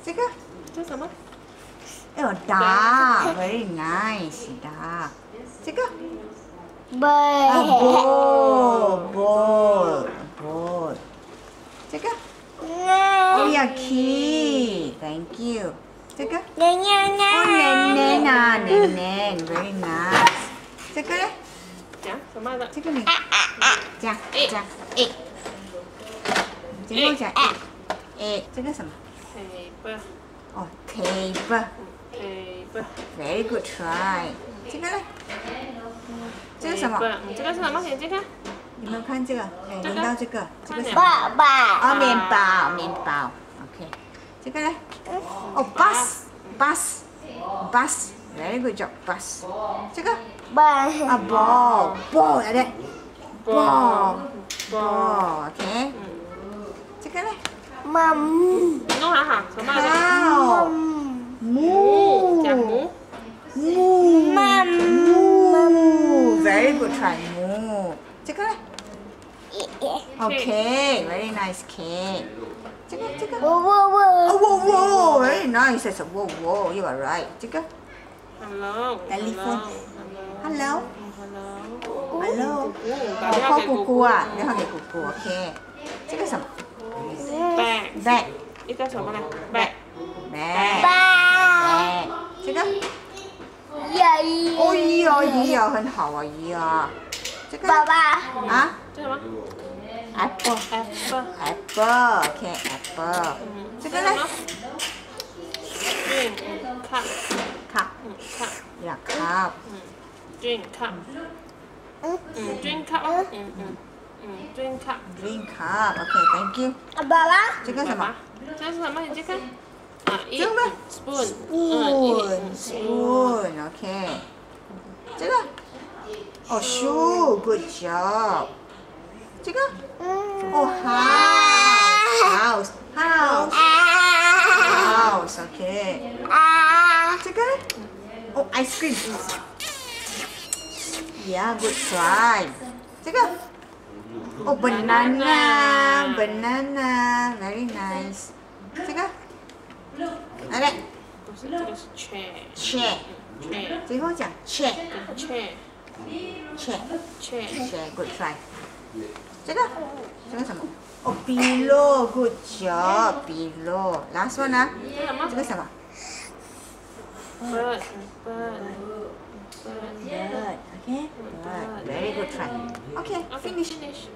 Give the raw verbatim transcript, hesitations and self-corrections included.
这个这是什么？ 哎呦 dark very nice dark 这个 ball ball ball ball 这个 oh yeah key thank you 这个 nha nha nha oh nen nen à nen nen very nice 这个呢讲什么的？ 这个你这样这样诶最后讲诶诶这个什么 paper 哦 table paper very good try 这个呢这个什么 paper 这个是什么？眼睛看。 你们看这个哎轮到这个这个什么爸爸哦面包面包 OK 这个呢哦 bus bus bus very good job bus 这个 ba 啊 ball ball 来的 ball ball ball OK 这个呢 mầm 你弄好好，什么的？ cow 母，讲 moo 母。 moo moo very good try moo 这个呢 OK very nice cake 这个这个 wo wo wo Oh, whoa, whoa, very nice. That's a whoa, whoa. You are right. Chica. Hello Telephone. Hello Hello. Hello. 打电话 call 给姑姑姑姑啊，电话给姑姑。OK。这个什么 bag ？bag。 一个什么呢 bag bag。 ba bag。这个。 dây 哦呀呀，很好啊呀。这个。 爸爸啊这什么 ？apple。 apple apple。OK apple。 嗯这个呢 drink cup cup。 嗯 cup Yeah cup。 嗯 drink cup 嗯 drink cup 哦嗯嗯嗯 drink cup drink cup。OK thank you。 爸爸这个什么？ 这是什么？眼睛看啊一这个呢 spoon spoon spoon OK 这个哦 shoe good job 这个哦 house house house house OK 这个哦 ice cream yeah good try 这个哦 banana banana very nice 这个来来不是这个是 chair chair chair 最后讲 chair chair chair chair chair good try 这个这个什么哦 pillow good job pillow last one 啊这个什么 bird bird bird okay bird very good try okay finish finish